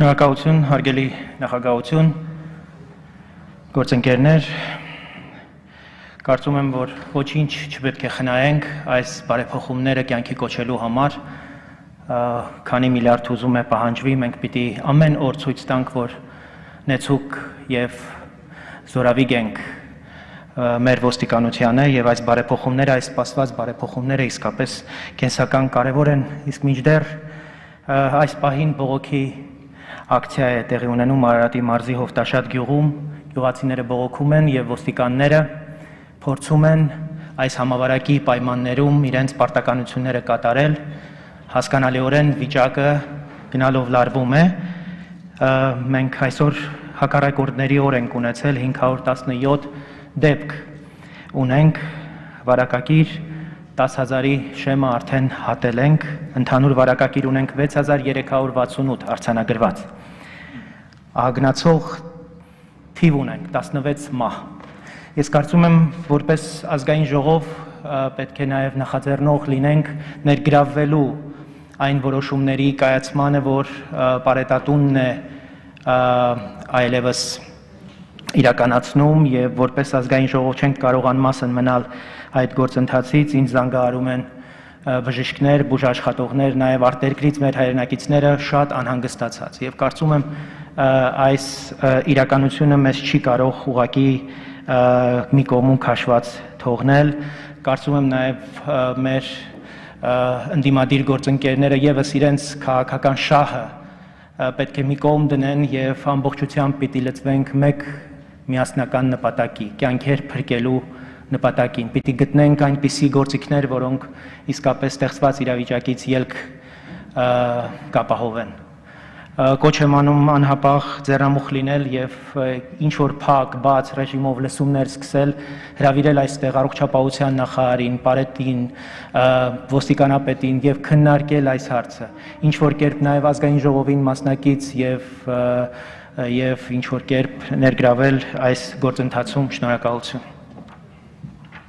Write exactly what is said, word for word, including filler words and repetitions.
Շնորհակալություն, հարգելի նախագահություն, գործընկերներ, կարծում եմ, որ ոչինչ չպետք է խնայենք այս բարեփոխումները կյանքի կոչելու համար, քանի միլիարդ ուզում է պահանջվի, մենք պիտի ամեն օր ցույց տանք, որ նեցուկ եւ զորավիգ ենք մեր ոստիկանությանը եւ այս բարեփոխումները, այս սպասված բարեփոխումները իսկապես կենսական կարեւոր են, իսկ մինչդեռ այս պահին բողոքի ակցիա է տեղի ունենում Արարատի մարզի Հովտաշատ գյուղում, գյուղացիները բողոքում են եւ ոստիկանները փորձում են այս համավարակի պայմաններում իրենց պարտականությունները կատարել, հասկանալիորեն վիճակը գնալով լարվում է, մենք այսօր հակառակորդների օր ենք ունեցել, հինգ հարյուր տասնյոթ դեպք ունենք, վարակագիր տասը հազարի շեմը արդեն հատել ենք, ընդհանուր վարակագիր ունենք վեց հազար երեք հարյուր վաթսունութ արձանագրված, ահագնացող թիվ ունենք տասնվեց մահ։ Ես կարծում եմ, որպես ազգային ժողով պետք է նաև նախաձեռնող լինենք ներգրավվելու այն որոշումների կայացմանը, որ պարետատունն է այլևս իրականացնում եւ որպես ազգային ժողով չենք կարող անմասն մնալ այդ գործընթացից, ինձ զանգահարում են բժիշկներ, բուժաշխատողներ, նաեւ արտերկրից մեր հայրենակիցները շատ անհանգստացած եւ կարծում եմ այս իրականությունը մեզ չի կարող ուղղակի մի կողմում քաշված թողնել, կարծում եմ նաեւ մեր ընդդիմադիր գործընկերները եւս իրենց քաղաքական շահը պետք է մի կողմ դնեն եւ ամբողջությամբ պիտի լծվենք մեկ միասնական նպատակի, կյանքեր փրկելու նպատակին, պիտի գտնենք այնպիսի գործիքներ, որոնք իսկապես ստեղծված իրավիճակից ելք կապահովեն։ Կոչ եմ անում անհապաղ ձեռնամուխ լինել եւ ինչ որ փակ, բաց ռեժիմով լսումներ սկսել, հրավիրել այստեղ առողջապահության նախարարին, պարետին, ոստիկանապետին եւ քննարկել այս հարցը։ Ինչ որ կերպ նաեւ ազգային ժողովին մասնակից եւ եւ ինչ որ կերպ ներգրավել այս գործընթացում, շնորհակալություն։